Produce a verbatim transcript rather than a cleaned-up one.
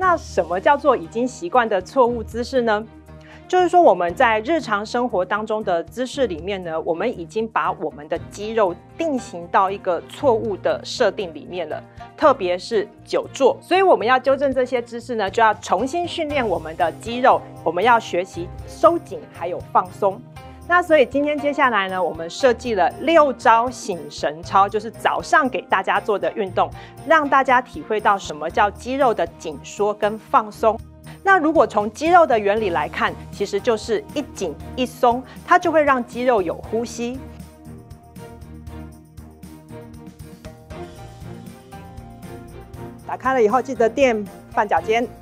那什么叫做已经习惯的错误姿势呢？就是说我们在日常生活当中的姿势里面呢，我们已经把我们的肌肉定型到一个错误的设定里面了，特别是久坐。所以我们要纠正这些姿势呢，就要重新训练我们的肌肉，我们要学习收紧还有放松。那所以今天接下来呢，我们设计了六招醒神操，就是早上给大家做的运动，让大家体会到什么叫肌肉的紧缩跟放松。那如果从肌肉的原理来看，其实就是一紧一松，它就会让肌肉有呼吸。打开了以后，记得垫半脚尖。